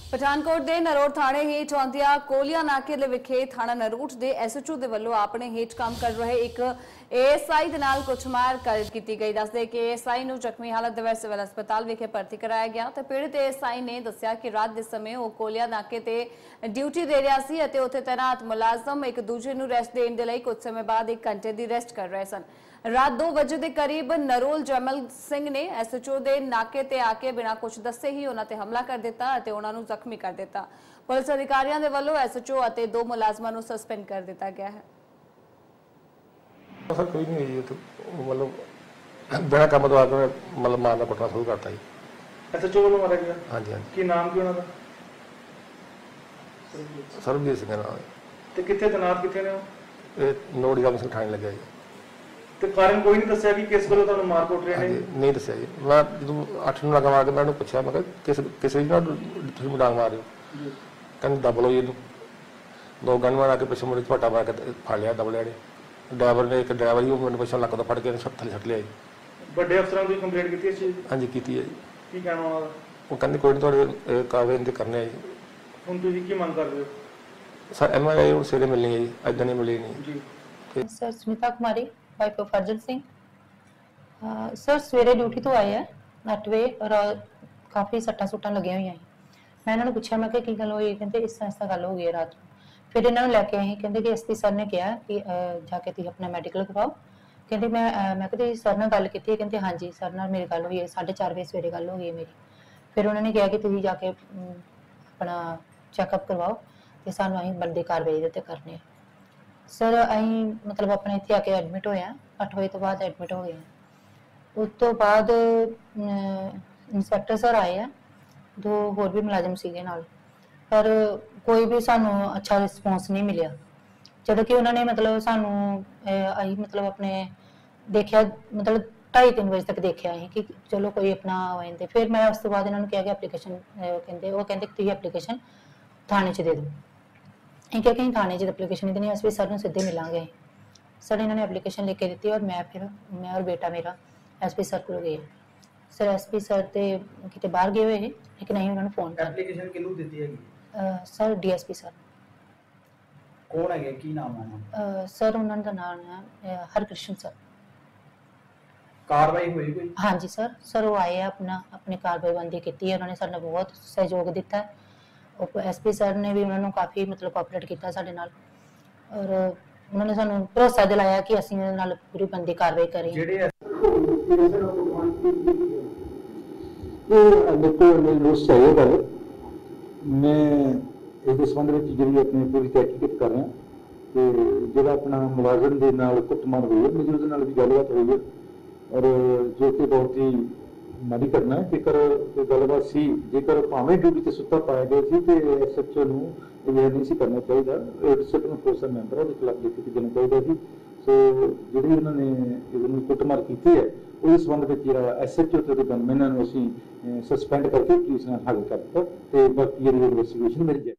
ਪਠਾਨਕੋਟ ਦੇ ਨਰੋੜ ਥਾਣੇ ਹੇਠ ਆਉਂਦਿਆਂ ਕੋਲੀਆ ਨਾਕੇ ਦੇ ਵਿਖੇ ਥਾਣਾ ਨਰੋੜ ਦੇ ਐਸਐਚਓ ਦੇ ਵੱਲੋਂ ਆਪਣੇ ਹੇਠ ਕੰਮ ਕਰ ਰਹੇ ਇੱਕ ਏਐਸਆਈ ਦੇ ਨਾਲ ਕੁੱਟਮਾਰ ਕੀਤੀ ਗਈ। ਦੱਸਦੇ ਕਿ ਏਐਸਆਈ ਨੂੰ ਜ਼ਖਮੀ ਹਾਲਤ ਦੇ ਵਿੱਚ ਸਿਵਲ ਹਸਪਤਾਲ ਵਿਖੇ ਭਰਤੀ ਕਰਾਇਆ ਗਿਆ ਤੇ ਪੀੜਤ ਏਐਸਆਈ ਨੇ ਦੱਸਿਆ ਕਿ ਰਾਤ ਦੇ ਸਮੇਂ ਉਹ ਕੋਲੀਆ ਨਾਕੇ ਤੇ ਡਿਊਟੀ ਦੇ ਰਿਹਾ ਸੀ ਅਤੇ ਉੱਥੇ ਤੈਨਾਤ ਮੁਲਾਜ਼ਮ ਇੱਕ ਦੂਜੇ ਨੂੰ ਰੈਸਟ ਦੇਣ ਦੇ ਲਈ ਕੁਝ ਸਮੇਂ ਬਾਅਦ 1 ਘੰਟੇ ਦੀ ਰੈਸਟ ਕਰ ਰਹੇ ਸਨ। रात 2 बजे के करीब नरोल जैमल सिंह ने एसएचओ के नाके ते आके बिना कुछ दसे ही उन्हां ते हमला कर दिता और उन्हां नूं जख्मी कर दिता। पुलिस अधिकारियों के वल्लों एसएचओ और 2 मुलाजमां नूं सस्पेंड कर दिता गया है। सर कोई नहीं है तो मतलब बिना काम तो आकर मतलब मारना कुटना शुरू करता ही। एसएचओ वालों मारा गया? हाँ जी हाँ जी। की नाम की उन्हां दा? सरबजीत सिंह नाम है। ते कित्थे तैनात कित्थे ने? ये नोड़ी गांव से ठाणे लगे जी। ਤੇ ਕਾਰਨ ਕੋਈ ਨਹੀਂ ਦੱਸਿਆ ਕਿ ਕਿਸ ਵੱਲੋਂ ਤੁਹਾਨੂੰ ਮਾਰ ਕੁੱਟ ਰਹੇ ਨੇ? ਨਹੀਂ ਦੱਸਿਆ ਜੀ। ਮੈਂ ਜਦੋਂ 8 ਨੂੰ ਲਗਾ ਮਾਰ ਕੇ ਮੈਂ ਉਹਨੂੰ ਪੁੱਛਿਆ, ਮੈਂ ਕਿਹਾ ਕਿਸੇ ਨਾਲ ਤੁਸੀਂ ਮੁੰਡਾ ਮਾਰ ਰਹੇ ਹੋ? ਕਹਿੰਦੇ ਦਬ ਲਓ ਜੀ ਇਹਨੂੰ। 2 ਗਨ ਮਾਰ ਕੇ ਪਿੱਛੇ ਮੁੰਡੇ ਝਪਟਾ ਮਾਰ ਕੇ ਫੜ ਲਿਆ, ਦਬ ਲਿਆ ਨੇ। ਡਰਾਈਵਰ ਨੇ ਇੱਕ ਡਰਾਈਵਰ ਹੀ ਉਹ ਮੈਨੂੰ ਪਿੱਛੋਂ ਲੱਕ ਤੋਂ ਫੜ ਕੇ ਥੱਲੇ ਛੱਡ ਲਿਆ ਜੀ। ਵੱਡੇ ਅਫਸਰਾਂ ਨੂੰ ਕੰਪਲੇਂਟ ਕੀਤੀ ਇਸ ਚੀਜ਼ ਦੀ? ਹਾਂਜੀ ਕੀਤੀ ਹੈ ਜੀ। ਕੀ ਕਹਿਣਾ ਉਹਨਾਂ ਦਾ? ਉਹ ਕਹਿੰਦੇ ਕੋਈ ਨਹੀਂ ਤੁਹਾਡੇ ਕਾਰਵਾਈ ਤੇ ਕਰਨੇ ਆ ਜੀ। ਹੁਣ ਤੁਸੀਂ ਕੀ ਮੰਗ ਕਰਦੇ ਹੋ? ਸਰ ਐਮਆਈਆਈ ਹੁਣ ਸਵੇਰੇ ਮਿਲਣੀ ਹੈ ਜੀ, ਅੱਜ ਨਹੀਂ ਮਿਲੀ ਨਹੀਂ ਜੀ। Sir Smita Kumari wife of Arjan Singh. Sir सवेरे ड्यूटी तो आए हैं 8 बजे और काफ़ी सट्टा सुट्टां लगी हुई हैं। मैं इन्होंने पूछा, मैं कि गल हुई? कहते इस तरह गल हो गई है रात को। फिर इन्होंने लैके आए, कहते कि एसपी सर ने कहा कि जाके तुम अपना मैडिकल करवाओ। कहते मैं कहते सर ने गल की? कहते हाँ जी सर नाल मेरी गल हुई है, 4:30 बजे सवेरे गल हो गई है मेरी। फिर उन्होंने कहा कि तुम जाके अपना चैकअप करवाओ तो सानू असीं बनदी कार्रवाई इहदे ते करनी है। सर असीं मतलब अपने इत्थे आके एडमिट होए हैं, 8 बजे तो बाद एडमिट हो गए हैं। उस तो बाद इंस्पैक्टर सर आए हैं, 2 होर भी मुलाजम सीगे नाल, पर कोई भी सानू अच्छा रिस्पॉन्स नहीं मिलिया। जब कि उन्होंने मतलब सानू असीं मतलब अपने देखिया मतलब 2:30-3 बजे तक देखिया कि चलो कोई अपना हो जाते। फिर मैं उस तो बाद इन्होंने कहा कि एप्लीकेशन कहते तुसीं एप्लीकेशन थाने च दे दो। ठीक है, कहीं थाने च एप्लीकेशन नहीं देनी, एसपी सर नूं सीधे मिलांगे। सर इन्होंने एप्लीकेशन लिख के दी और मैं और बेटा मेरा एसपी सर को गए। सर एसपी सर ते किते बाहर गए हुए हैं, लेकिन नहीं उन्होंने फोन कर। एप्लीकेशन किहनूं दित्ती है? Sir DSP sir. कौन है? की नाम है? सर उन्होंने दा नाम है हरकृष्ण सर। कार्रवाई हुई कोई? हाँ जी सर। सर वो आए हैं, अपनी कार्रवाईबंदी की है। उन्होंने सर ने बहुत सहयोग दिता है। एसपी सर ने भी उन्होंने काफ़ी मतलब कोऑपरेट किया साडे नाल और उन्होंने सानू भरोसा दिलाया कि असीं इहदे नाल पूरी बंदी कार्रवाई करें। मैं इस संबंध में जी अपनी पूरी तहकीकत कर रहा तो जो अपना मुलाजम के नाल कुटमार हुई है, मेरी उसके नाल भी गलबात हुई है और जो कि बहुत ही माड़ी करना है। जेकर कोई गलबात सी, जेकर भावें ड्यूटी से सुता पाया गया सी तो एसएचओ नूं ये नहीं सी करना चाहिए। डिसिप्लिन फोर्स का मैंबर उसके खिलाफ लिखित देना चाहिए सी। सो जी उन्होंने कुटमार की है उस संबंध में जो एसएचओ तो गनमैन असीं सस्पेंड करके पुलिस ने हल कर दिता तो बाकी इन्वेस्टिगेशन मिल जाए।